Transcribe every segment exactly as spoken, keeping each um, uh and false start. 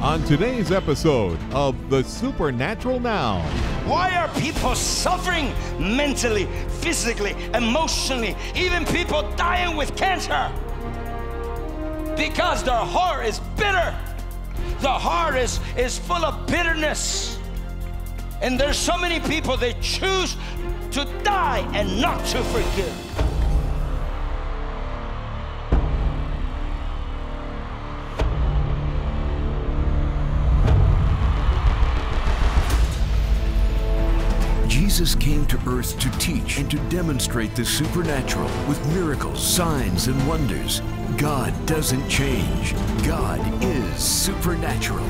on today's episode of The Supernatural Now. Why are people suffering mentally, physically, emotionally, even people dying with cancer? Because their heart is bitter. The heart is, is full of bitterness. And there's so many people that choose to die and not to forgive. Jesus came to earth to teach and to demonstrate the supernatural with miracles, signs, and wonders. God doesn't change. God is supernatural.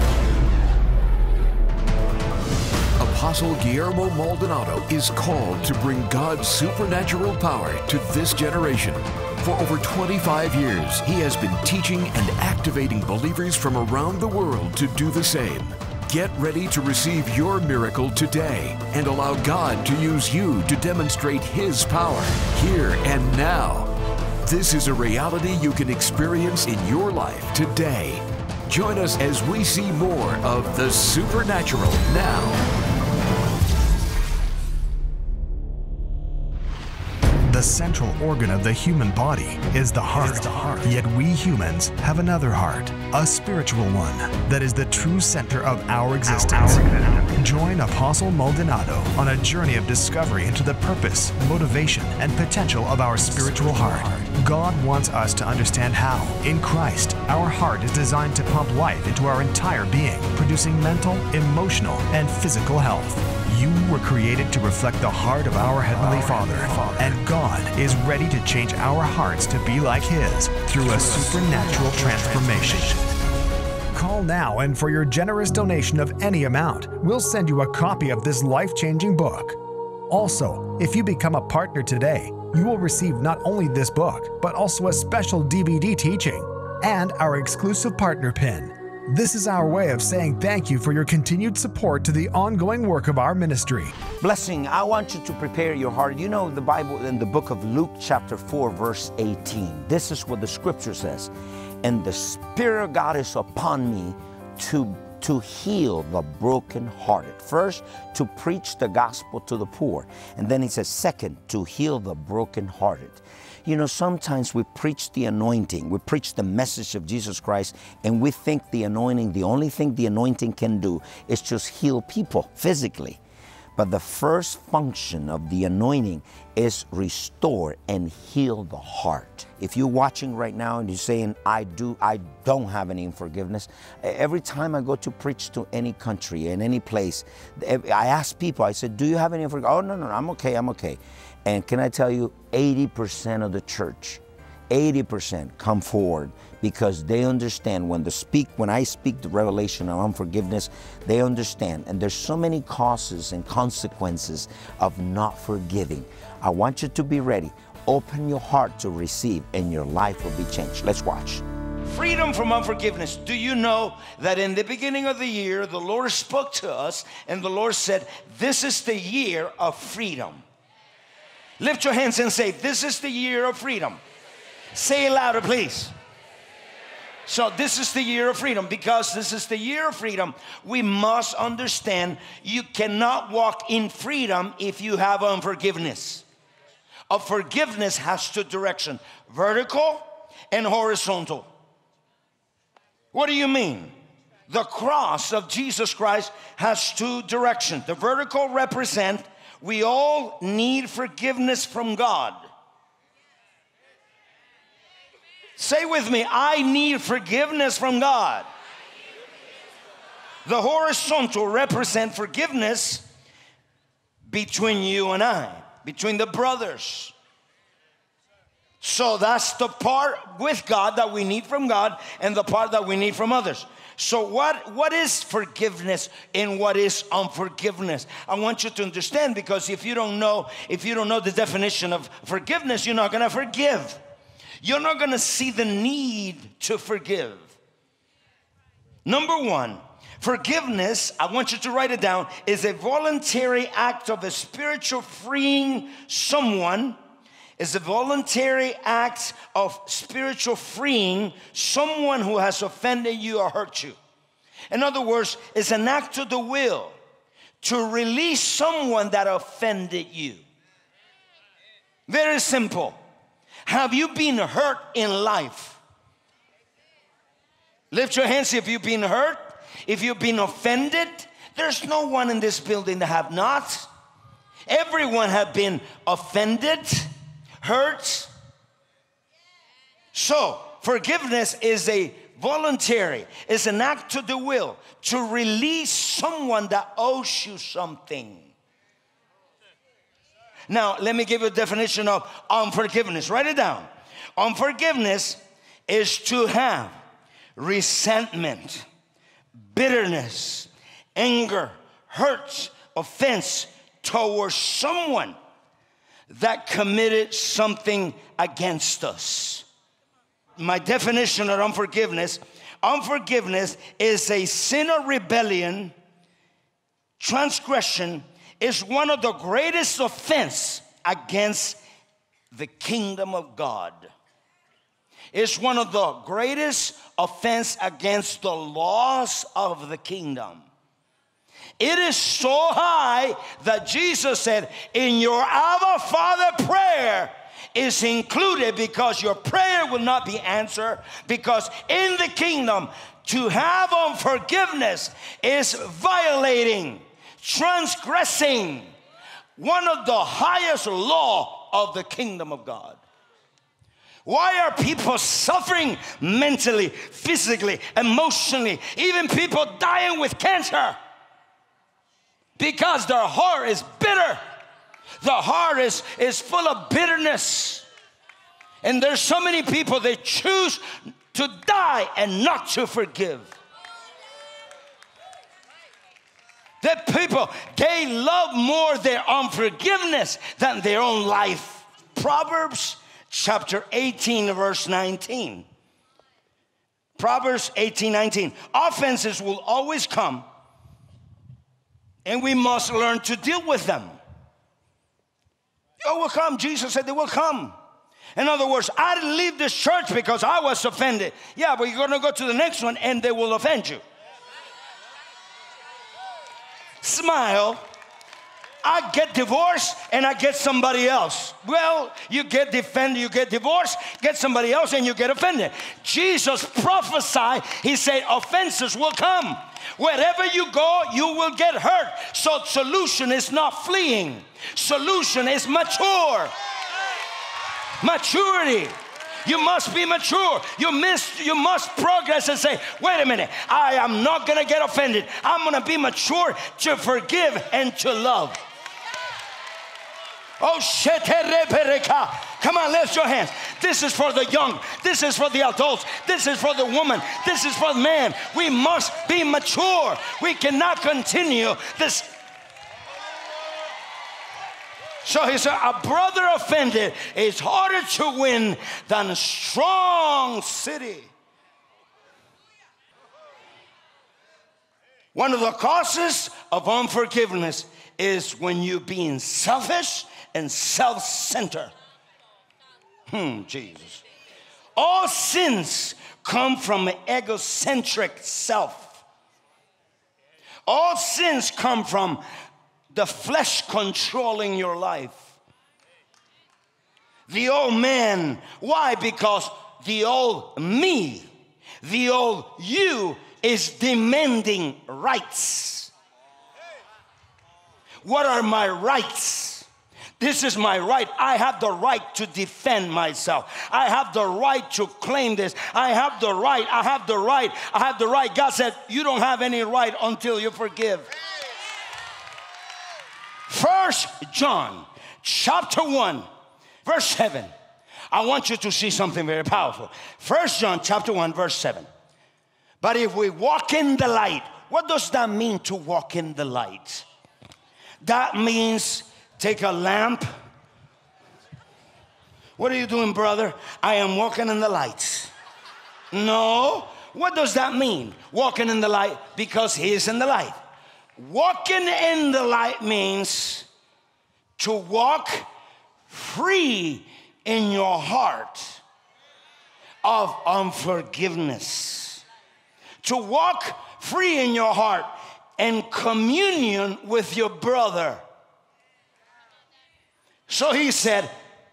Apostle Guillermo Maldonado is called to bring God's supernatural power to this generation. For over twenty-five years, he has been teaching and activating believers from around the world to do the same. Get ready to receive your miracle today and allow God to use you to demonstrate His power here and now. This is a reality you can experience in your life today. Join us as we see more of the supernatural now. The central organ of the human body is the heart. Is the heart. Yet we humans have another heart, a spiritual one, that is the true center of our existence. Our, our existence. Join Apostle Maldonado on a journey of discovery into the purpose, motivation, and potential of our spiritual heart. God wants us to understand how, in Christ, our heart is designed to pump life into our entire being, producing mental, emotional, and physical health. You were created to reflect the heart of our Heavenly Father, and God is ready to change our hearts to be like His through a supernatural transformation. Call now, and for your generous donation of any amount, we'll send you a copy of this life-changing book. Also, if you become a partner today, you will receive not only this book, but also a special D V D teaching and our exclusive partner pin. This is our way of saying thank you for your continued support to the ongoing work of our ministry. Blessing, I want you to prepare your heart. You know the Bible in the book of Luke chapter four, verse eighteen. This is what the scripture says. And the Spirit of God is upon me to, to heal the brokenhearted. First, to preach the gospel to the poor. And then he says, second, to heal the brokenhearted. You know, sometimes we preach the anointing, we preach the message of Jesus Christ, and we think the anointing, the only thing the anointing can do is just heal people physically. But the first function of the anointing is restore and heal the heart. If you're watching right now and you're saying, I do, I don't have any forgiveness, every time I go to preach to any country, in any place, I ask people, I said, do you have any forgiveness? Oh, no, no, no, I'm okay, I'm okay. And can I tell you, eighty percent of the church, eighty percent come forward because they understand when the speak, when I speak the revelation of unforgiveness, they understand. And there's so many causes and consequences of not forgiving. I want you to be ready. Open your heart to receive and your life will be changed. Let's watch. Freedom from unforgiveness. Do you know that in the beginning of the year, the Lord spoke to us and the Lord said, this is the year of freedom. Lift your hands and say, this is the year of freedom. Say it louder, please. So this is the year of freedom. Because this is the year of freedom, we must understand you cannot walk in freedom if you have unforgiveness. A forgiveness has two directions, vertical and horizontal. What do you mean? The cross of Jesus Christ has two directions. The vertical represents we all need forgiveness from God. Say with me, I need forgiveness from God. The horizontal represents forgiveness between you and I, between the brothers. So that's the part with God that we need from God and the part that we need from others. So what, what is forgiveness and what is unforgiveness? I want you to understand, because if you don't know, if you don't know the definition of forgiveness, you're not going to forgive. You're not going to see the need to forgive. Number one, forgiveness, I want you to write it down, is a voluntary act of a spiritual freeing someone is a voluntary act of spiritual freeing someone who has offended you or hurt you. In other words, it's an act of the will to release someone that offended you. Very simple. Have you been hurt in life? Lift your hands if you've been hurt, if you've been offended. There's no one in this building that have not. Everyone have been offended, hurt. So, forgiveness is a voluntary, it's an act of the will to release someone that owes you something. Now, let me give you a definition of unforgiveness. Write it down. Unforgiveness is to have resentment, bitterness, anger, hurt, offense towards someone that committed something against us. My definition of unforgiveness, unforgiveness is a sin of rebellion, transgression, is one of the greatest offense against the kingdom of God. It's one of the greatest offense against the laws of the kingdom. It is so high that Jesus said, in your Abba Father prayer is included, because your prayer will not be answered, because in the kingdom to have unforgiveness is violating, transgressing one of the highest law of the kingdom of God. Why are people suffering mentally, physically, emotionally, even people dying with cancer? Because their heart is bitter. The heart is, is full of bitterness. And there's so many people, they choose to die and not to forgive. That people, they love more their unforgiveness than their own life. Proverbs chapter eighteen, verse nineteen. Proverbs eighteen, nineteen. Offenses will always come, and we must learn to deal with them. They will come. Jesus said they will come. In other words, I didn't leave this church because I was offended. Yeah, but you're going to go to the next one and they will offend you. Smile. I get divorced and I get somebody else. Well, you get defended, you get divorced, get somebody else, and you get offended. Jesus prophesied, he said, offenses will come. Wherever you go, you will get hurt. So solution is not fleeing. Solution is mature. Maturity. You must be mature. You must, you must progress and say, wait a minute, I am not going to get offended. I'm going to be mature to forgive and to love. Oh, come on, lift your hands. This is for the young. This is for the adults. This is for the woman. This is for the man. We must be mature. We cannot continue this. So he said, a brother offended is harder to win than a strong city. One of the causes of unforgiveness is when you're being selfish and self-centered. Hmm, Jesus. All sins come from an egocentric self. All sins come from the flesh controlling your life. The old man. Why? Because the old me, the old you is demanding rights. What are my rights? This is my right. I have the right to defend myself. I have the right to claim this. I have the right. I have the right. I have the right. God said, you don't have any right until you forgive. First John chapter one, verse seven. I want you to see something very powerful. First John chapter one, verse seven. But if we walk in the light, what does that mean to walk in the light? That means take a lamp. What are you doing, brother? I am walking in the light. No. What does that mean? Walking in the light because he is in the light. Walking in the light means to walk free in your heart of unforgiveness. To walk free in your heart and communion with your brother. So he said,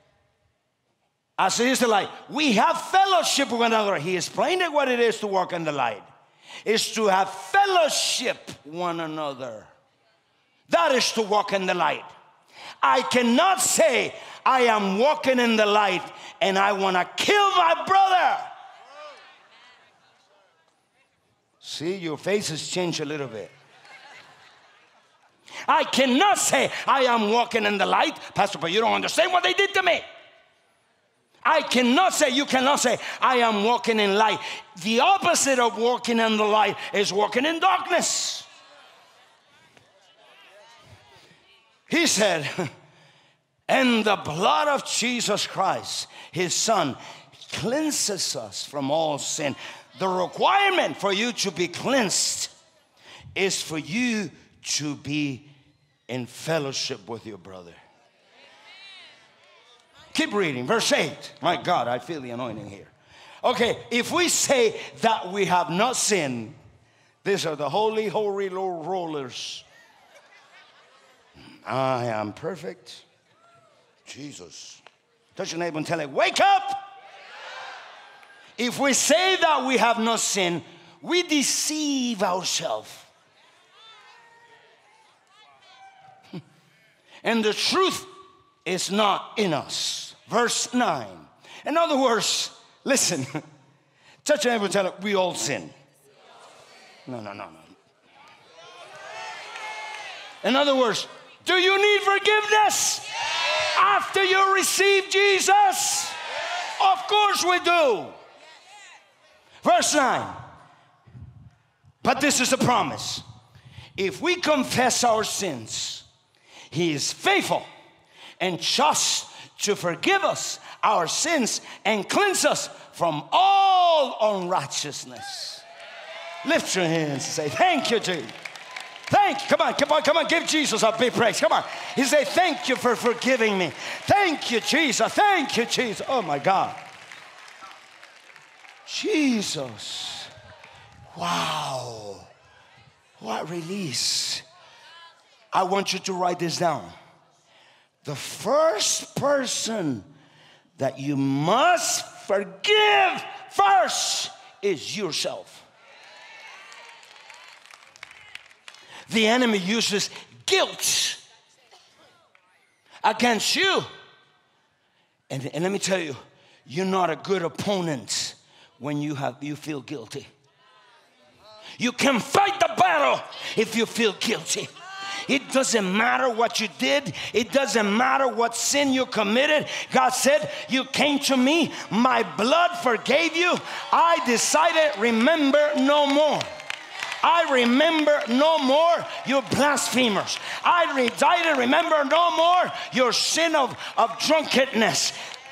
as it is the light, we have fellowship with one another. He explained it what it is to walk in the light. It's to have fellowship one another. That is to walk in the light. I cannot say I am walking in the light and I want to kill my brother. See, your faces change a little bit. I cannot say I am walking in the light. Pastor, but you don't understand what they did to me. I cannot say, you cannot say, I am walking in light. The opposite of walking in the light is walking in darkness. He said, and the blood of Jesus Christ, his son, cleanses us from all sin. The requirement for you to be cleansed is for you to be in fellowship with your brother. Keep reading, verse eight. My God, I feel the anointing here. Okay, if we say that we have not sinned, these are the holy, holy rollers. I am perfect. Jesus. Touch your neighbor and tell him, wake up. If we say that we have not sinned, we deceive ourselves. And the truth is not in us. Verse nine. In other words, listen. Touch your neighbor and tell him, we all sin. No, no, no, no. In other words, do you need forgiveness after you receive Jesus? Of course we do. Verse nine. But this is a promise. If we confess our sins, he is faithful and just to forgive us our sins and cleanse us from all unrighteousness. Lift your hands and say, thank you, Jesus. Thank you. Come on, come on, come on. Give Jesus a big praise. Come on. He say, thank you for forgiving me. Thank you, Jesus. Thank you, Jesus. Oh, my God. Jesus. Wow. What release. I want you to write this down. The first person that you must forgive first is yourself. The enemy uses guilt against you. And, and let me tell you, you're not a good opponent when you have you feel guilty. You can fight the battle if you feel guilty. It doesn't matter what you did. It doesn't matter what sin you committed. God said, you came to me. My blood forgave you. I decided, remember no more. I remember no more you blasphemers. I decided, remember no more your sin of, of drunkenness.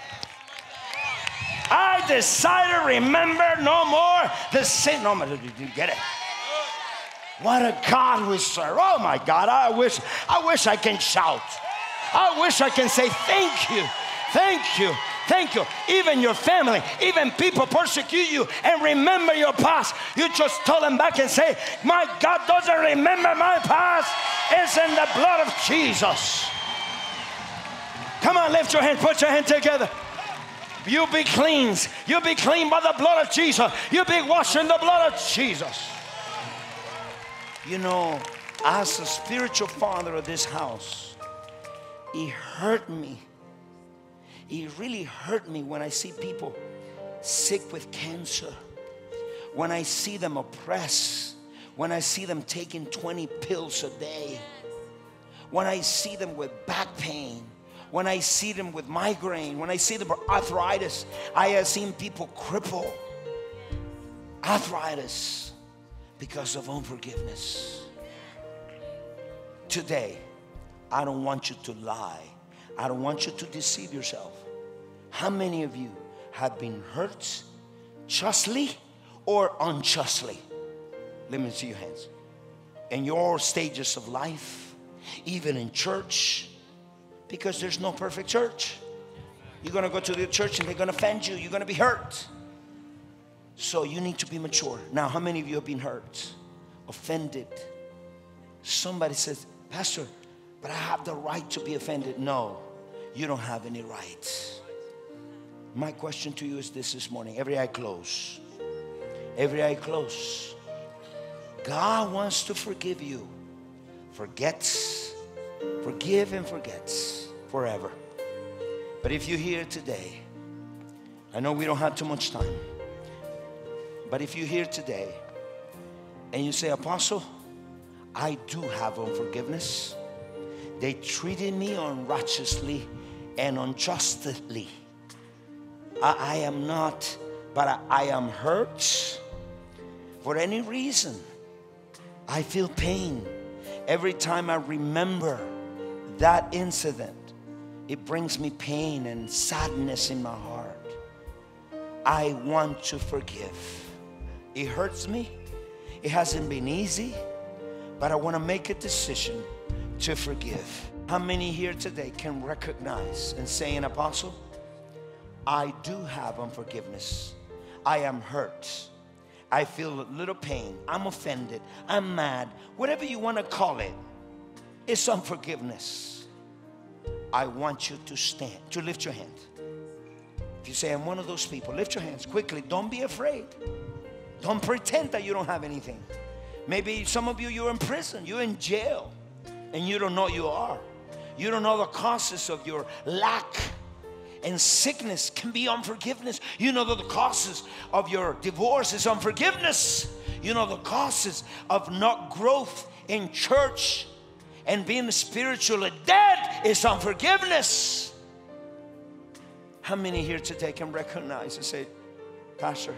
I decided, remember no more the sin. No, did you get it? What a God we serve. Oh my God, I wish, I wish I can shout. I wish I can say thank you, thank you, thank you. Even your family, even people persecute you and remember your past. You just tell them back and say, my God doesn't remember my past. It's in the blood of Jesus. Come on, lift your hand, put your hand together. You'll be cleansed. You'll be clean by the blood of Jesus. You'll be washed in the blood of Jesus. You know, as a spiritual father of this house, it hurt me. It really hurt me when I see people sick with cancer, when I see them oppressed, when I see them taking twenty pills a day, when I see them with back pain, when I see them with migraine, when I see them with arthritis. I have seen people cripple arthritis because of unforgiveness. Today, I don't want you to lie. I don't want you to deceive yourself. How many of you have been hurt justly or unjustly? Let me see your hands. In your stages of life, even in church, because there's no perfect church. You're going to go to the church and they're going to offend you. You're going to be hurt. So you need to be mature. Now, how many of you have been hurt? offended. Somebody says, Pastor, but I have the right to be offended. No, you don't have any right. My question to you is this this morning. Every eye closed. Every eye closed. God wants to forgive you. Forgets. Forgive and forgets forever. But if you're here today, I know we don't have too much time, but if you're here today and you say, Apostle, I do have unforgiveness. They treated me unrighteously and unjustly. I, I am not, but I, I am hurt for any reason. I feel pain every time I remember that incident. It brings me pain and sadness in my heart. I want to forgive. It hurts me. It hasn't been easy, but I want to make a decision to forgive. How many here today can recognize and say, an apostle, I do have unforgiveness. I am hurt. I feel a little pain. I'm offended. I'm mad. Whatever you want to call it, it's unforgiveness. I want you to stand, to lift your hand. If you say, I'm one of those people, lift your hands quickly. Don't be afraid. Don't pretend that you don't have anything. Maybe some of you, you're in prison, you're in jail, and you don't know you are. You don't know the causes of your lack. And sickness can be unforgiveness. You know that the causes of your divorce is unforgiveness. You know the causes of not growth in church and being spiritually dead is unforgiveness. How many here today can recognize and say, Pastor,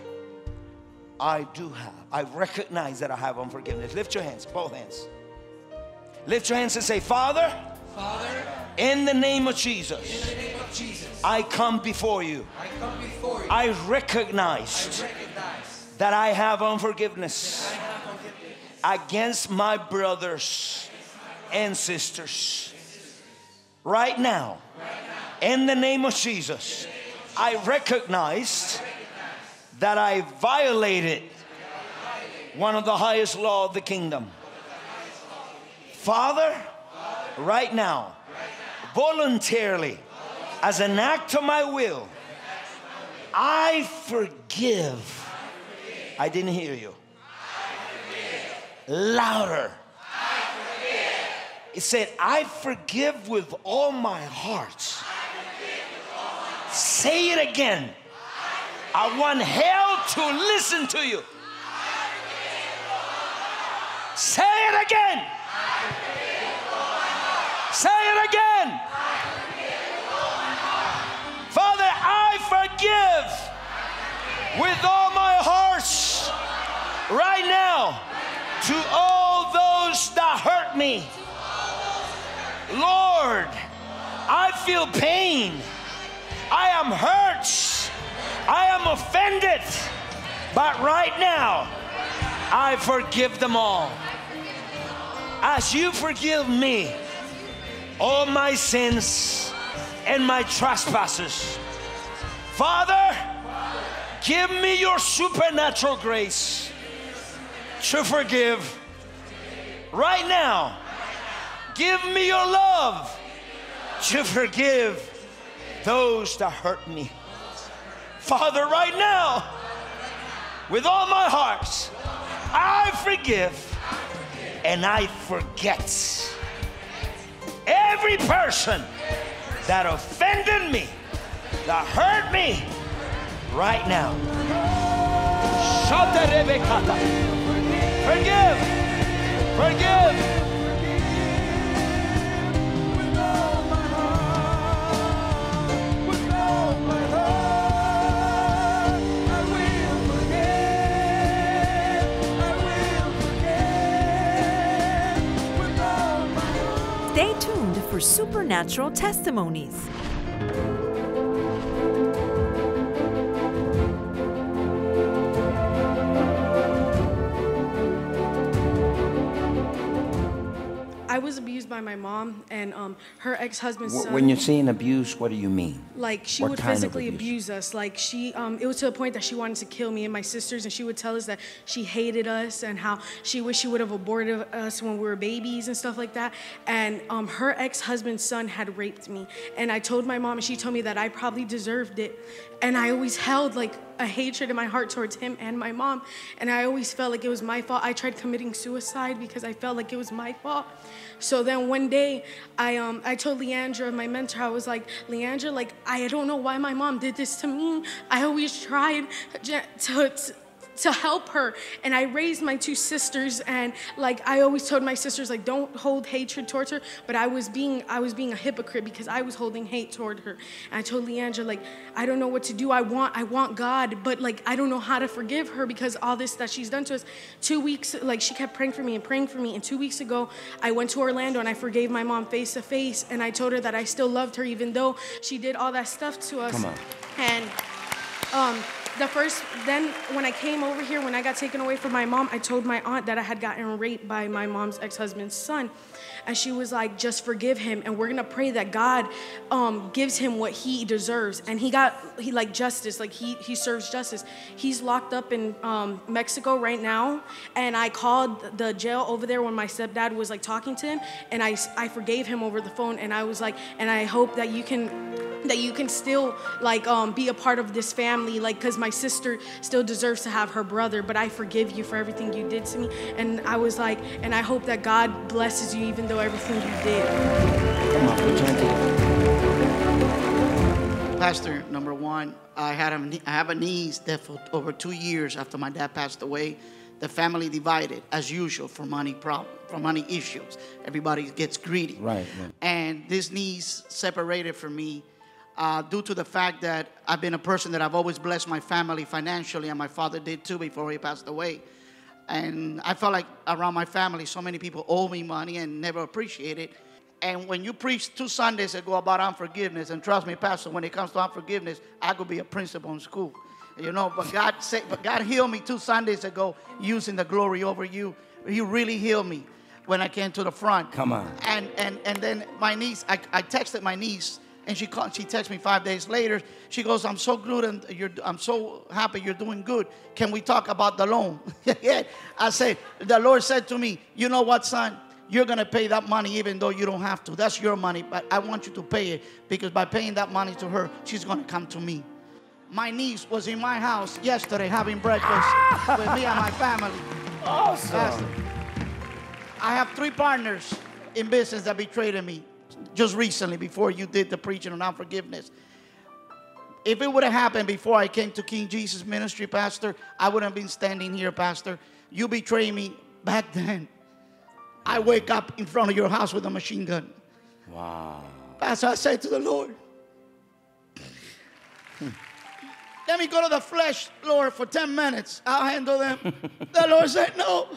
I do have, I recognize that I have unforgiveness. Lift your hands, both hands. Lift your hands and say, Father, Father, in the name of Jesus, in the name of Jesus, I come before you. I come before you. I recognize, I recognize that I have unforgiveness I have unforgiveness against my brothers and sisters. Right now, in the name of Jesus, I recognize that I violated one of the highest laws of the kingdom. Father, right now, voluntarily, as an act of my will, I forgive. I didn't hear you. Louder. It said, I forgive with all my heart. Say it again. I want hell to listen to you. Say it again. Say it again. Father, I forgive with all my heart right now to all those that hurt me. Lord, I feel pain. I am hurt. I am offended. But right now, I forgive them all. As you forgive me all my sins and my trespasses, Father, give me your supernatural grace to forgive. Right now, give me your love to forgive those that hurt me. Father, right now, with all my heart, I forgive and I forget every person that offended me, that hurt me. Right now, forgive, forgive. Stay tuned for supernatural testimonies. I I was abused by my mom and um, her ex-husband's Wh- son. When you're saying abuse, what do you mean? Like she What would kind of physically abuse? abuse us. Like she, um, it was to the point that she wanted to kill me and my sisters, and she would tell us that she hated us and how she wished she would have aborted us when we were babies and stuff like that. And um, her ex-husband's son had raped me, and I told my mom, and she told me that I probably deserved it. And I always held like a hatred in my heart towards him and my mom, and I always felt like it was my fault. I tried committing suicide because I felt like it was my fault. So then one day, I um I told Leandra, my mentor, I was like, Leandra, like I don't know why my mom did this to me. I always tried to, to to help her, and I raised my two sisters, and like I always told my sisters, like don't hold hatred towards her, but I was being I was being a hypocrite because I was holding hate toward her. And I told Leandra, like I don't know what to do. I want I want God, but like I don't know how to forgive her because all this that she's done to us. Two weeks, like she kept praying for me and praying for me, and two weeks ago I went to Orlando and I forgave my mom face to face, and I told her that I still loved her even though she did all that stuff to us. Come on. And um the first, then when I came over here, when I got taken away from my mom, I told my aunt that I had gotten raped by my mom's ex-husband's son. And she was like, just forgive him. And we're going to pray that God um, gives him what he deserves. And he got, he like justice, like he, he serves justice. He's locked up in um, Mexico right now. And I called the jail over there when my stepdad was like talking to him. And I, I forgave him over the phone. And I was like, and I hope that you can, that you can still like um, be a part of this family. Like, cause my sister still deserves to have her brother, but I forgive you for everything you did to me. And I was like, and I hope that God blesses you even though everything you did. Come on, put your hand together. Pastor, number one, I had a, I have a niece that for over two years after my dad passed away, the family divided as usual for money problem, for money issues. Everybody gets greedy. Right, right. And this niece separated from me uh, due to the fact that I've been a person that I've always blessed my family financially, and my father did too before he passed away. And I felt like around my family, so many people owe me money and never appreciate it. And when you preached two Sundays ago about unforgiveness, and trust me, Pastor, when it comes to unforgiveness, I could be a principal in school. You know, but God said, but God healed me two Sundays ago using the glory over you. He really healed me when I came to the front. Come on. And and and then my niece, I, I texted my niece, and she called, she texted me five days later. She goes, I'm so good and you're, I'm so happy you're doing good. Can we talk about the loan? Yeah. I said, the Lord said to me, you know what, son? You're going to pay that money even though you don't have to. That's your money, but I want you to pay it because by paying that money to her, she's going to come to me. My niece was in my house yesterday having breakfast with me and my family. Awesome. Pastor, I have three partners in business that betrayed me just recently before you did the preaching on unforgiveness. If it would have happened before I came to King Jesus Ministry, Pastor, I wouldn't have been standing here, Pastor. You betrayed me back then. I wake up in front of your house with a machine gun. Wow. Pastor, I said to the Lord, let me go to the flesh, Lord, for ten minutes. I'll handle them. The Lord said, no.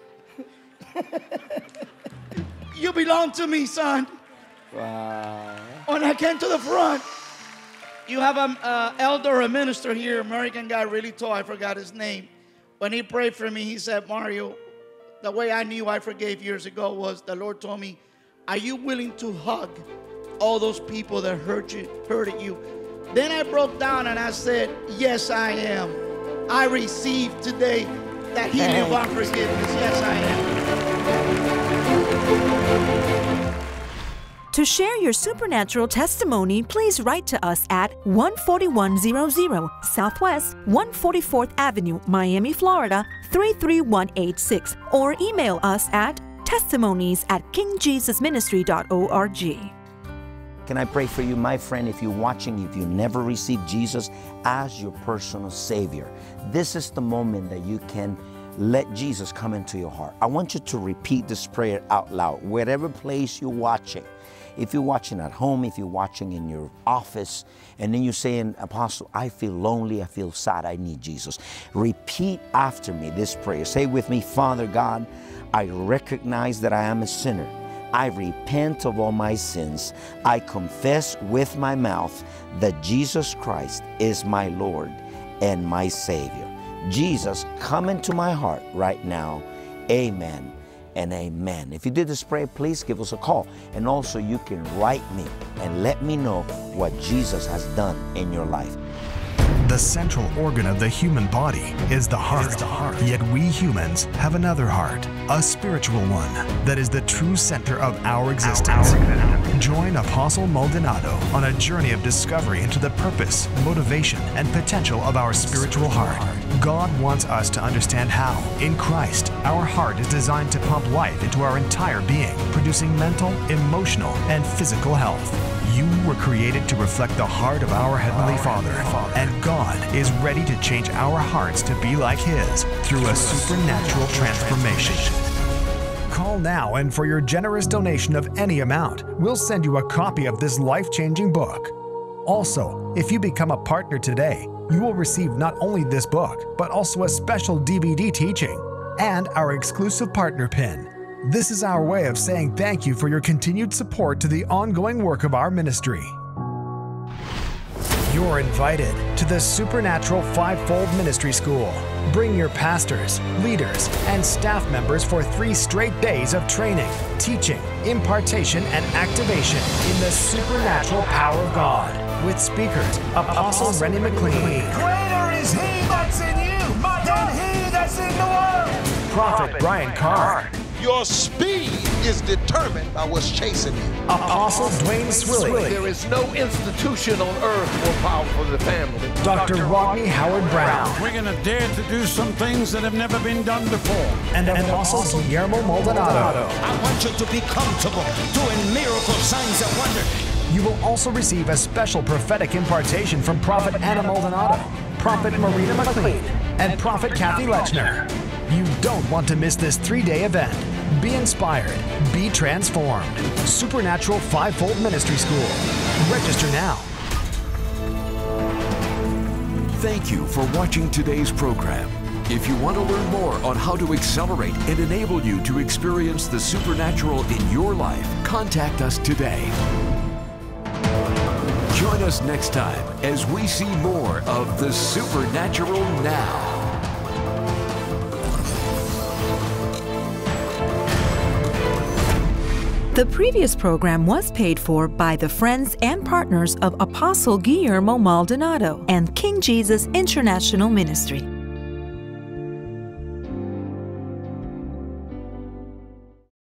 You belong to me, son. Wow. When I came to the front, you have an uh, elder or a minister here, American guy, really tall. I forgot his name. When he prayed for me, he said, Mario, the way I knew I forgave years ago was the Lord told me, are you willing to hug all those people that hurt you, hurted you? Then I broke down and I said, yes, I am. I received today that healing of unforgiveness. Yes, I am. To share your supernatural testimony, please write to us at one forty-one hundred Southwest one forty-fourth Avenue, Miami, Florida three three one eight six, or email us at testimonies at king jesus ministry dot org. Can I pray for you, my friend? If you're watching, if you never received Jesus as your personal Savior, this is the moment that you can let Jesus come into your heart. I want you to repeat this prayer out loud, wherever place you're watching. If you're watching at home, if you're watching in your office, and then you're saying, Apostle, I feel lonely, I feel sad, I need Jesus. Repeat after me this prayer. Say with me, Father God, I recognize that I am a sinner. I repent of all my sins. I confess with my mouth that Jesus Christ is my Lord and my Savior. Jesus, come into my heart right now. Amen and amen. If you did this prayer, please give us a call. And also you can write me and let me know what Jesus has done in your life. The central organ of the human body is the heart. Yet we humans have another heart, a spiritual one, that is the true center of our existence. Join Apostle Maldonado on a journey of discovery into the purpose, motivation, and potential of our spiritual heart. God wants us to understand how, in Christ, our heart is designed to pump life into our entire being, producing mental, emotional, and physical health. You were created to reflect the heart of our Heavenly Father, and God is ready to change our hearts to be like His through a supernatural transformation. Call now, and for your generous donation of any amount, we'll send you a copy of this life-changing book. Also, if you become a partner today, you will receive not only this book, but also a special D V D teaching and our exclusive partner pin. This is our way of saying thank you for your continued support to the ongoing work of our ministry. You're invited to the Supernatural Fivefold Ministry School. Bring your pastors, leaders, and staff members for three straight days of training, teaching, impartation, and activation in the supernatural power of God. With speakers, Apostle Rennie McLean. Greater is He that's in you than he that's in the world. Prophet Brian Carr. Your speed is determined by what's chasing you. Apostle Dwayne Swilly. There is no institution on earth more powerful than the family. Doctor Rodney Howard Brown. We're going to dare to do some things that have never been done before. And Apostle Guillermo Maldonado. I want you to be comfortable doing miracle signs and wonders. You will also receive a special prophetic impartation from Prophet Anna Maldonado, Prophet Marina McLean, and Prophet Kathy Lechner. You don't want to miss this three-day event. Be inspired. Be transformed. Supernatural Fivefold Ministry School. Register now. Thank you for watching today's program. If you want to learn more on how to accelerate and enable you to experience the supernatural in your life, contact us today. Join us next time as we see more of the supernatural now. The previous program was paid for by the friends and partners of Apostle Guillermo Maldonado and King Jesus International Ministry.